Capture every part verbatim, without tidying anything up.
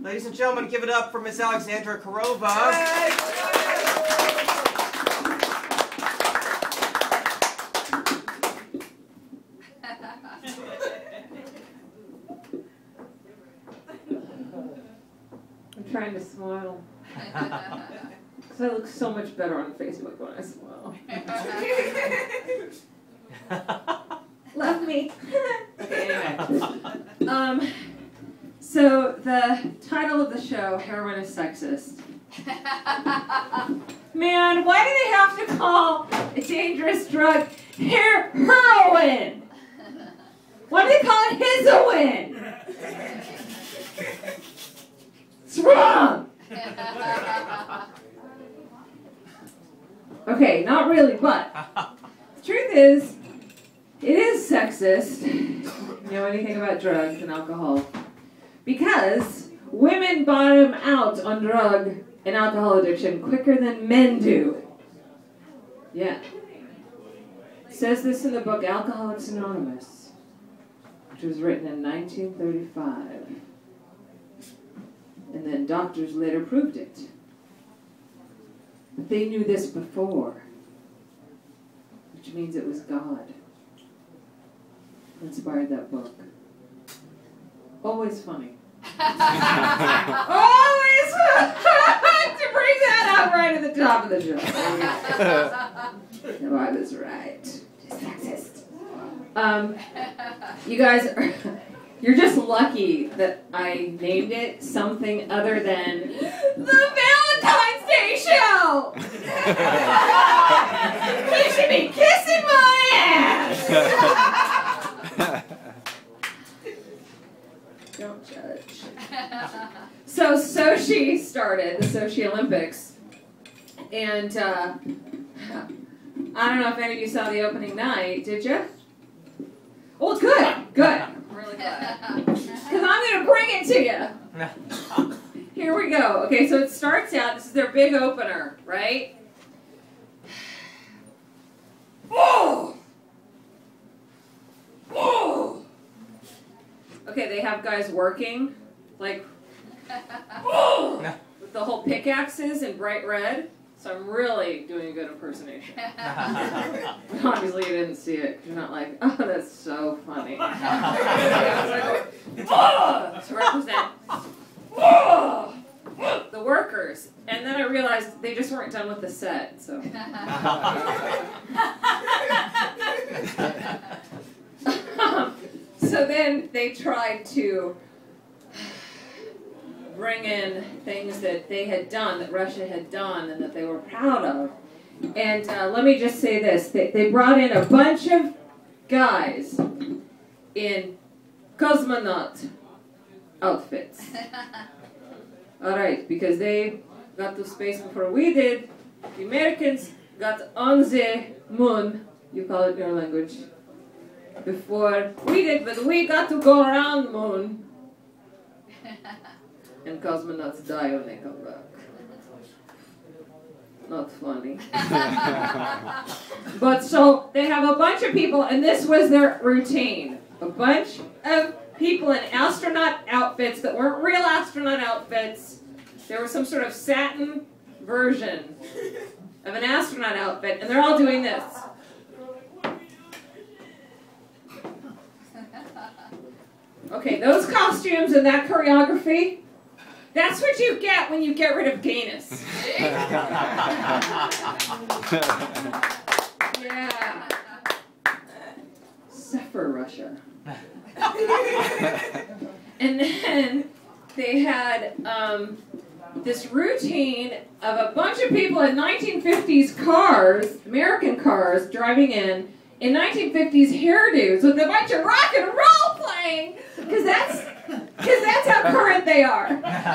Ladies and gentlemen, give it up for Miss Alexandra Karova. I'm trying to smile. Because I look so much better on Facebook when I smile. Love me. Okay, anyway. Um, so the title of the show, Heroin is Sexist. Man, why do they have to call a dangerous drug her heroin? Why do they call it hisoin? It's wrong! Okay, not really, but the truth is, it is sexist. You know anything about drugs and alcohol? Because women bottom out on drug and alcohol addiction quicker than men do. Yeah. It says this in the book Alcoholics Anonymous, which was written in nineteen thirty-five. And then doctors later proved it. But they knew this before, which means it was God who inspired that book. Always funny. Always fun to bring that up right at the top of the show. No, I was right. Sexist. Um, you guys are, you're just lucky that I named it something other than the Valentine's Day Show. You should be kissing my ass. Don't judge. So Sochi started, the Sochi Olympics, and uh, I don't know if any of you saw the opening night, did you? Oh, good, good. I'm really glad. Because I'm going to bring it to you. Here we go. Okay, so it starts out, this is their big opener, right? Oh! Oh! Okay, they have guys working, like, oh! With the whole pickaxes in bright red. So I'm really doing a good impersonation. Obviously you didn't see it. You're not like, oh, that's so funny. I was like, oh! To represent oh! The workers. And then I realized they just weren't done with the set. So. So then they tried to bring in things that they had done, that Russia had done, and that they were proud of. And uh, let me just say this. They, they brought in a bunch of guys in cosmonaut outfits. All right, because they got to space before we did. The Americans got on the moon, you call it in your language, before we did, but we got to go around the moon. And cosmonauts die when they come back. Not funny. But so they have a bunch of people, and this was their routine. A bunch of people in astronaut outfits that weren't real astronaut outfits. There was some sort of satin version of an astronaut outfit, and they're all doing this. Okay, those costumes and that choreography, that's what you get when you get rid of gayness. Yeah. Suffer Russia. And then they had um, this routine of a bunch of people in nineteen fifties cars, American cars, driving in, in nineteen fifties hairdos with a bunch of rock and roll playing, because that's, because that's how current they are.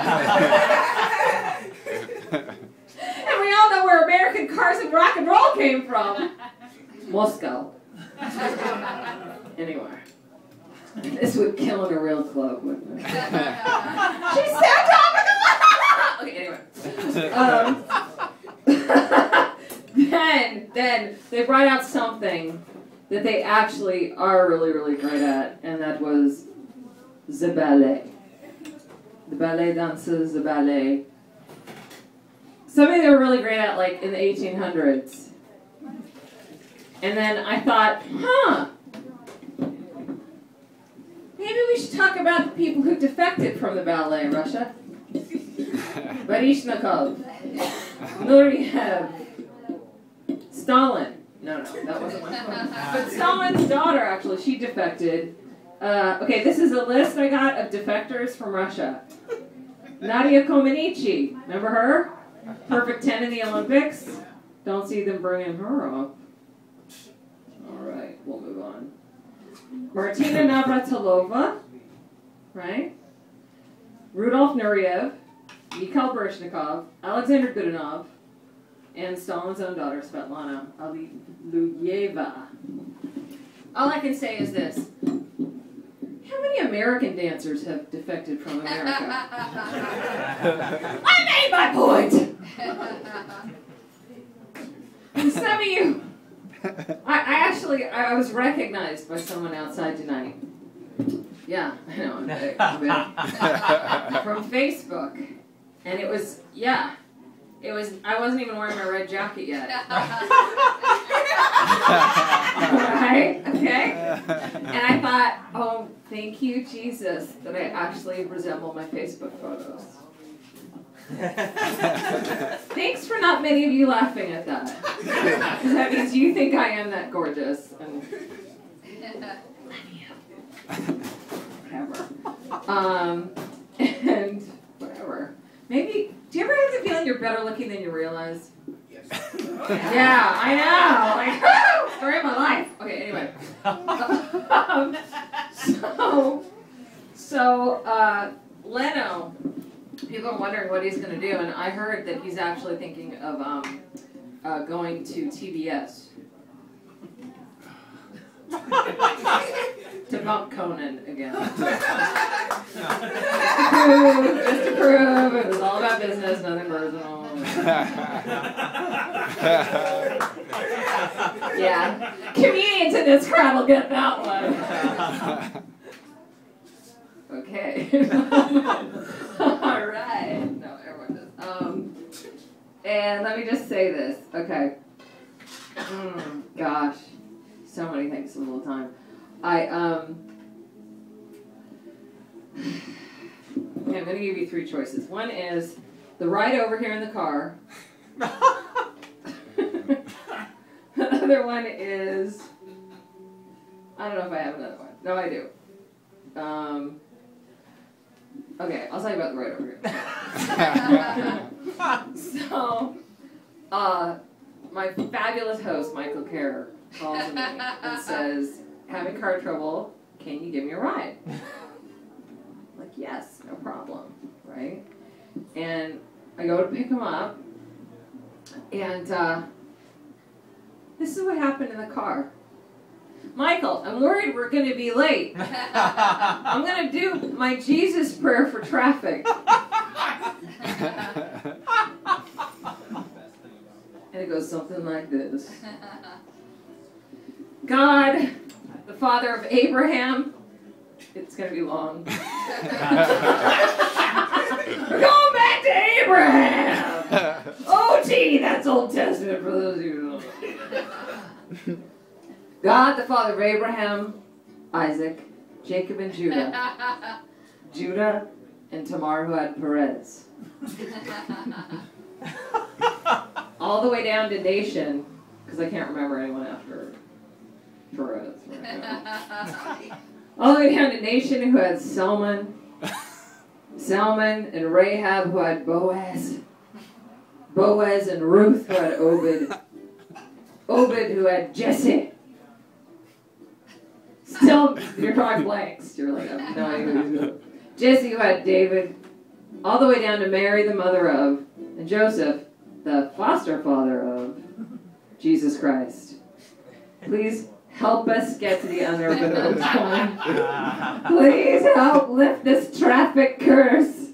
And we all know where American cars and rock and roll came from. Moscow. Anyway. This would kill in a real club, wouldn't it? She's so topical! Okay, anyway. Um, then, then, they brought out something that they actually are really, really great at, and that was the ballet. The ballet dances, the ballet. Something they were really great at, like, in the eighteen hundreds. And then I thought, huh, maybe we should talk about the people who defected from the ballet, Russia. Baryshnikov, Nureyev, Stalin. No, no, that wasn't one. But Stalin's daughter, actually, she defected. Uh, okay, this is a list I got of defectors from Russia. Nadia Comaneci, remember her? Perfect ten in the Olympics. Don't see them bringing her up. All right, we'll move on. Martina Navratilova, right? Rudolf Nureyev, Mikhail Baryshnikov, Alexander Godunov, and Stalin's own daughter, Svetlana Aliyeva. All I can say is this. How many American dancers have defected from America? I made my point! And some of you, I, I actually, I was recognized by someone outside tonight. Yeah, I know, I'm big, I'm big. From Facebook. And it was, yeah, it was, I wasn't even wearing my red jacket yet. Right? Okay? And I thought, oh, thank you, Jesus, that I actually resemble my Facebook photos. Thanks for not many of you laughing at that. Because that means you think I am that gorgeous. And love you. Whatever. Um, and whatever. Maybe, do you ever have the feeling you're better looking than you realize? Yes. Yeah, I know. Like, woo! Story of my life. Okay, anyway. Um, so, so uh, Leno, people are wondering what he's going to do, and I heard that he's actually thinking of um, uh, going to T B S. To bump Conan again. Just to prove, just to prove it was all about business, nothing personal. Yeah. Comedians in this crowd will get that one. Okay. All right. No, everyone does. Um, and let me just say this. Okay. Mm, gosh. So many things all the time. I, um... Okay, I'm going to give you three choices. One is the ride over here in the car. The other one is... I don't know if I have another one. No, I do. Um... Okay, I'll tell you about the ride over here. So, uh, my fabulous host, Michael Kerr, calls me and says, having car trouble, can you give me a ride? Like, yes, no problem, right? And I go to pick him up, and uh, this is what happened in the car. Michael, I'm worried we're going to be late. I'm going to do my Jesus prayer for traffic. And it goes something like this. God, the father of Abraham. It's going to be long. We're going back to Abraham. Oh, gee, that's Old Testament for those of you who don't know. God, the father of Abraham, Isaac, Jacob, and Judah. Judah and Tamar, who had Perez. All the way down to Nation, because I can't remember anyone after Perez. Right now. All the way down to Nation, who had Salmon. Salmon and Rahab, who had Boaz. Boaz and Ruth, who had Obed. Obed, who had Jesse. Still, you're drawing blanks. You're like, I have no idea who's who. Jesse, who had David, all the way down to Mary, the mother of, and Joseph, the foster father of Jesus Christ. Please help us get to the unopened one. Please help lift this traffic curse.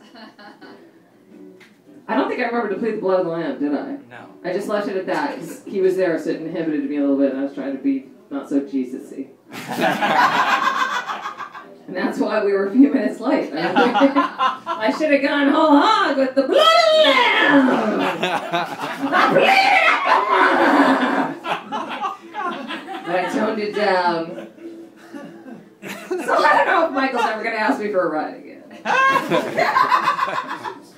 I don't think I remember to plead the blood of the Lamb, did I? No. I just left it at that, because he was there, so it inhibited me a little bit, and I was trying to be not so Jesus-y. And that's why we were a few minutes late. I, mean, I I should have gone whole hog with the blood of the lamb. I bleed it. But I toned it down. So I don't know if Michael's ever going to ask me for a ride again.